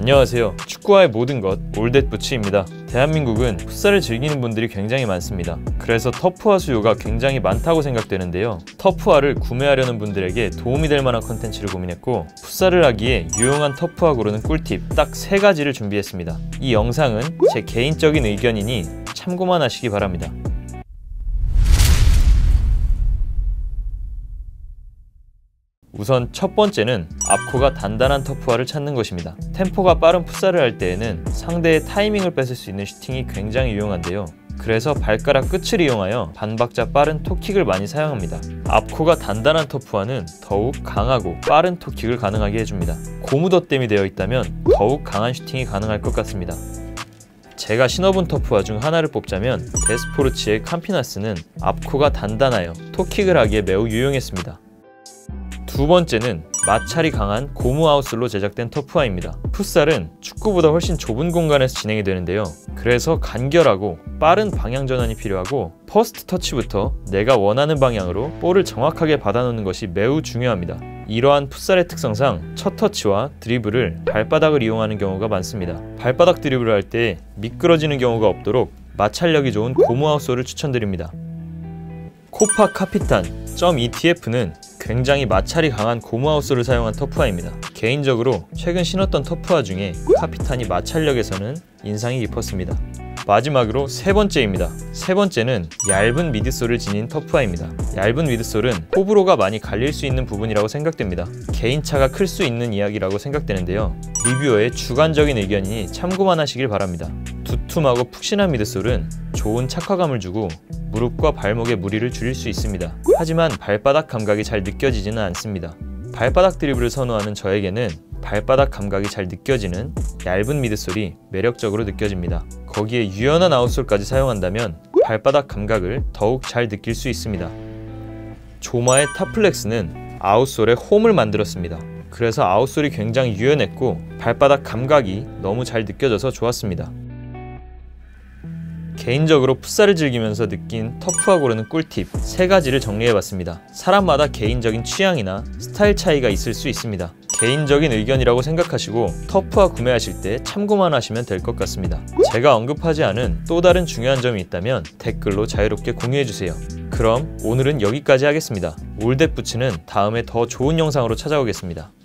안녕하세요. 축구와의 모든 것 올댓부츠입니다. 대한민국은 풋살을 즐기는 분들이 굉장히 많습니다. 그래서 터프화 수요가 굉장히 많다고 생각되는데요. 터프화를 구매하려는 분들에게 도움이 될 만한 컨텐츠를 고민했고, 풋살을 하기에 유용한 터프화 고르는 꿀팁 딱 3가지를 준비했습니다. 이 영상은 제 개인적인 의견이니 참고만 하시기 바랍니다. 우선 첫 번째는 앞코가 단단한 터프화를 찾는 것입니다. 템포가 빠른 풋살을 할 때에는 상대의 타이밍을 뺏을 수 있는 슈팅이 굉장히 유용한데요. 그래서 발가락 끝을 이용하여 반박자 빠른 톡킥을 많이 사용합니다. 앞코가 단단한 터프화는 더욱 강하고 빠른 톡킥을 가능하게 해줍니다. 고무 덧댐이 되어 있다면 더욱 강한 슈팅이 가능할 것 같습니다. 제가 신어본 터프화 중 하나를 뽑자면 데스포르치의 캄피나스는 앞코가 단단하여 톡킥을 하기에 매우 유용했습니다. 두 번째는 마찰이 강한 고무 아웃솔로 제작된 터프화입니다. 풋살은 축구보다 훨씬 좁은 공간에서 진행이 되는데요. 그래서 간결하고 빠른 방향 전환이 필요하고 퍼스트 터치부터 내가 원하는 방향으로 볼을 정확하게 받아놓는 것이 매우 중요합니다. 이러한 풋살의 특성상 첫 터치와 드리블을 발바닥을 이용하는 경우가 많습니다. 발바닥 드리블을 할 때 미끄러지는 경우가 없도록 마찰력이 좋은 고무 아웃솔을 추천드립니다. 코파 카피탄 .etf는 굉장히 마찰이 강한 고무 아웃솔을 사용한 터프화입니다. 개인적으로 최근 신었던 터프화 중에 카피탄이 마찰력에서는 인상이 깊었습니다. 마지막으로 세 번째입니다. 세 번째는 얇은 미드솔을 지닌 터프화입니다. 얇은 미드솔은 호불호가 많이 갈릴 수 있는 부분이라고 생각됩니다. 개인차가 클 수 있는 이야기라고 생각되는데요. 리뷰어의 주관적인 의견이니 참고만 하시길 바랍니다. 두툼하고 푹신한 미드솔은 좋은 착화감을 주고 무릎과 발목의 무리를 줄일 수 있습니다. 하지만 발바닥 감각이 잘 느껴지지는 않습니다. 발바닥 드리블을 선호하는 저에게는 발바닥 감각이 잘 느껴지는 얇은 미드솔이 매력적으로 느껴집니다. 거기에 유연한 아웃솔까지 사용한다면 발바닥 감각을 더욱 잘 느낄 수 있습니다. 조마의 탑플렉스는 아웃솔에 홈을 만들었습니다. 그래서 아웃솔이 굉장히 유연했고 발바닥 감각이 너무 잘 느껴져서 좋았습니다. 개인적으로 풋살을 즐기면서 느낀 터프화 고르는 꿀팁 3가지를 정리해봤습니다. 사람마다 개인적인 취향이나 스타일 차이가 있을 수 있습니다. 개인적인 의견이라고 생각하시고 터프화 구매하실 때 참고만 하시면 될 것 같습니다. 제가 언급하지 않은 또 다른 중요한 점이 있다면 댓글로 자유롭게 공유해주세요. 그럼 오늘은 여기까지 하겠습니다. 올댓부츠는 다음에 더 좋은 영상으로 찾아오겠습니다.